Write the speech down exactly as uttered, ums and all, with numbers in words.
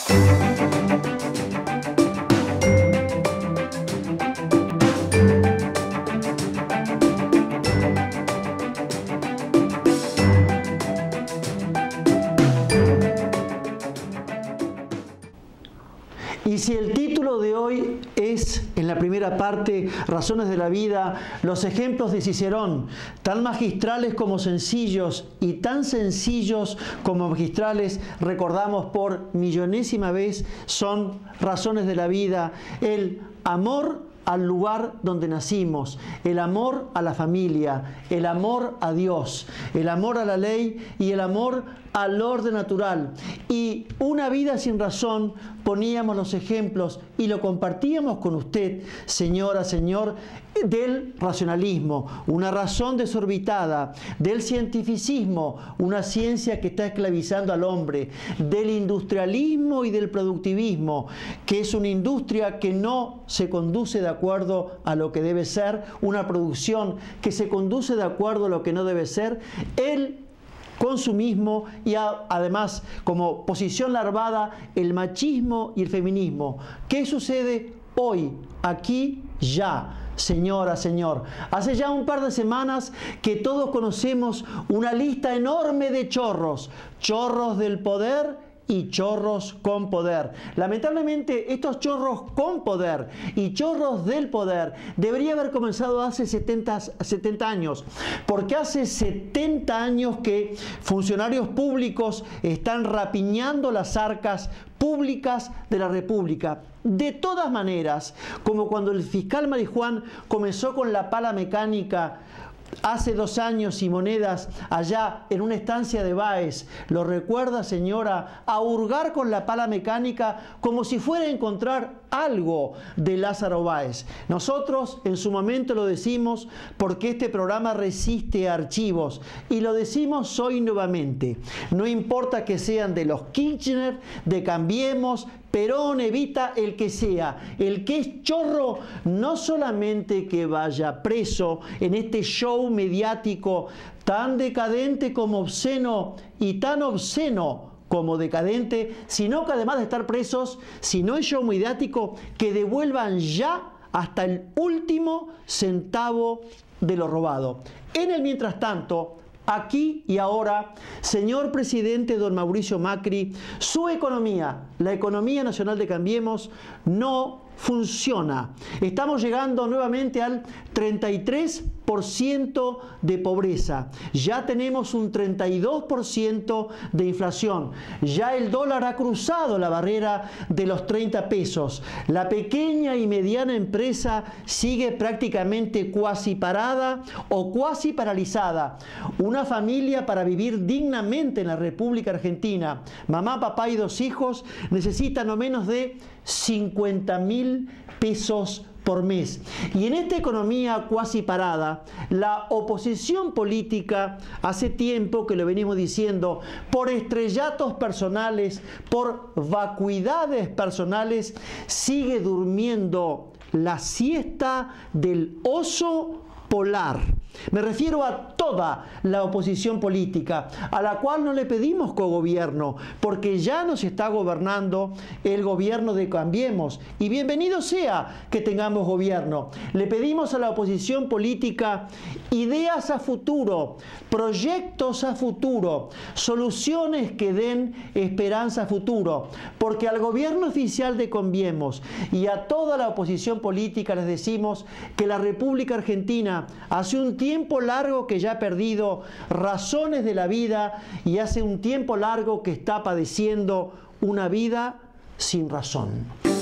Y si el título de hoy es, en la primera parte, Razones de la Vida, los ejemplos de Cicerón, tan magistrales como sencillos y tan sencillos como magistrales, recordamos por millonésima vez, son razones de la vida, el amor al lugar donde nacimos, el amor a la familia, el amor a Dios, el amor a la ley y el amor al orden natural. Y una vida sin razón, poníamos los ejemplos y lo compartíamos con usted, señora, señor, del racionalismo, una razón desorbitada, del cientificismo, una ciencia que está esclavizando al hombre, del industrialismo y del productivismo, que es una industria que no se conduce de acuerdo a lo que debe ser, una producción que se conduce de acuerdo a lo que no debe ser, el consumismo y a, además como posición larvada el machismo y el feminismo. ¿Qué sucede hoy, aquí, ya? Señora, señor, hace ya un par de semanas que todos conocemos una lista enorme de chorros, chorros del poder y chorros con poder. Lamentablemente, estos chorros con poder y chorros del poder debería haber comenzado hace setenta, setenta años, porque hace setenta años que funcionarios públicos están rapiñando las arcas públicas de la República. De todas maneras, como cuando el fiscal Marijuán comenzó con la pala mecánica hace dos años y monedas allá en una estancia de Báez, ¿lo recuerda, señora? A hurgar con la pala mecánica como si fuera a encontrar algo de Lázaro Báez. Nosotros en su momento lo decimos porque este programa resiste a archivos y lo decimos hoy nuevamente. No importa que sean de los Kirchner, de Cambiemos, Perón, Evita, el que sea, el que es chorro, no solamente que vaya preso en este show mediático tan decadente como obsceno y tan obsceno como decadente, sino que además de estar presos, si no es show mediático, que devuelvan ya hasta el último centavo de lo robado. En el mientras tanto, aquí y ahora, señor presidente don Mauricio Macri, su economía, la economía nacional de Cambiemos, no funciona. Estamos llegando nuevamente al treinta y tres por ciento de pobreza. Ya tenemos un treinta y dos por ciento de inflación. Ya el dólar ha cruzado la barrera de los treinta pesos. La pequeña y mediana empresa sigue prácticamente cuasi parada o cuasi paralizada. Una familia para vivir dignamente en la República Argentina, mamá, papá y dos hijos, necesita no menos de cincuenta mil pesos por mes. Y en esta economía cuasi parada, la oposición política, hace tiempo que lo venimos diciendo, por estrellatos personales, por vacuidades personales, sigue durmiendo la siesta del oso polar. Me refiero a toda la oposición política, a la cual no le pedimos cogobierno, porque ya nos está gobernando el gobierno de Cambiemos, y bienvenido sea que tengamos gobierno. Le pedimos a la oposición política ideas a futuro, proyectos a futuro, soluciones que den esperanza a futuro, porque al gobierno oficial de Cambiemos y a toda la oposición política les decimos que la República Argentina hace un tiempo largo que ya ha perdido razones de la vida y hace un tiempo largo que está padeciendo una vida sin razón.